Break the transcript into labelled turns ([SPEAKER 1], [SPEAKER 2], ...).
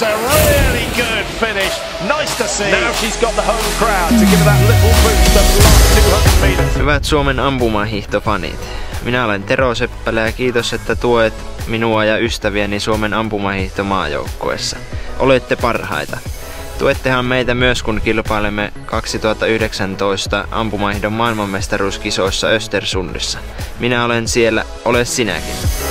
[SPEAKER 1] That's a really good finish. Nice to see. Now she's got the home crowd to give her that little boost of the last 200 meters.
[SPEAKER 2] Hyvät Suomen ampumahiihtofanit. Minä olen Tero Seppälä ja kiitos, että tuet minua ja ystäviäni Suomen ampumahiihtomaajoukkueessa. Olette parhaita. Tuettehan meitä myös, kun kilpailemme 2019 ampumahiihdon maailmanmestaruuskisoissa Östersundissa. Minä olen siellä, ole sinäkin.